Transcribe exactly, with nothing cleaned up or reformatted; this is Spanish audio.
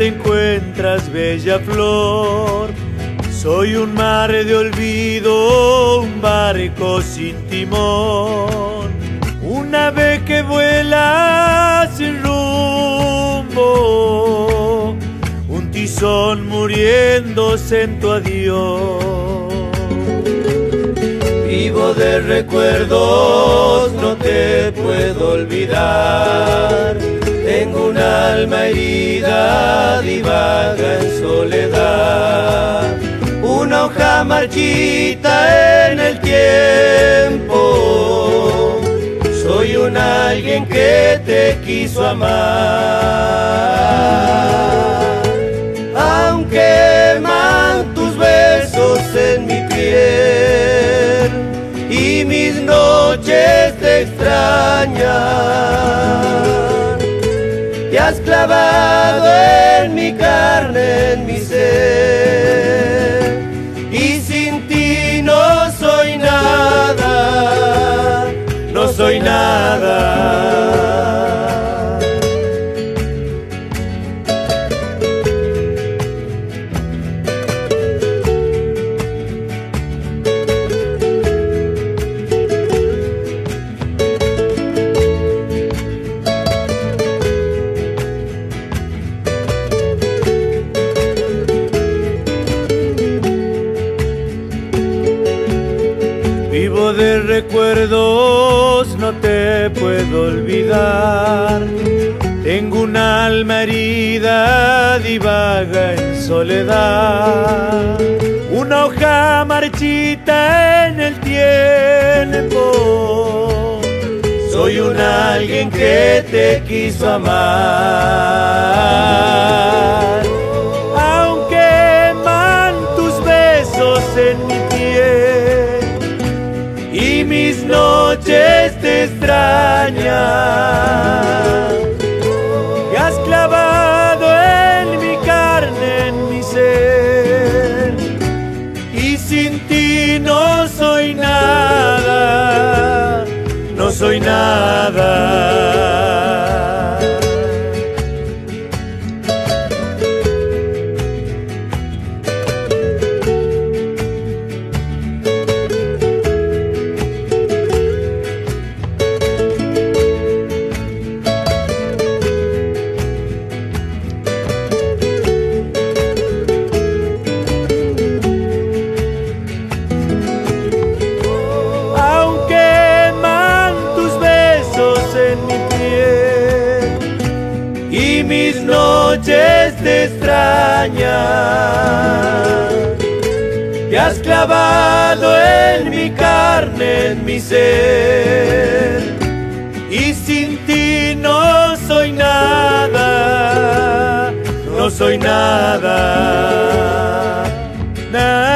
te encuentras, bella flor. Soy un mar de olvido, un barco sin timón, un ave que vuela sin rumbo, un tizón muriéndose en tu adiós. Vivo de recuerdos, no te puedo olvidar. Tengo un alma herida, divaga en soledad. Una hoja marchita en el tiempo. Soy un alguien que te quiso amar. Aún queman tus besos en mi piel y mis noches te extrañan. Te has clavado en mi carne, en mi ser, y sin ti no soy nada, no soy nada. Vivo de recuerdos, no te puedo olvidar. Tengo un alma herida, divaga en soledad. Una hoja marchita en el tiempo. Soy un alguien que te quiso amar. Aunque queman tus besos en mi piel y mis noches te extrañan. Te has clavado en mi carne, en mi ser, y sin ti no soy nada, no soy nada. Y mis noches te extrañan. Te has clavado en mi carne, en mi ser, y sin ti no soy nada, no soy nada, nada.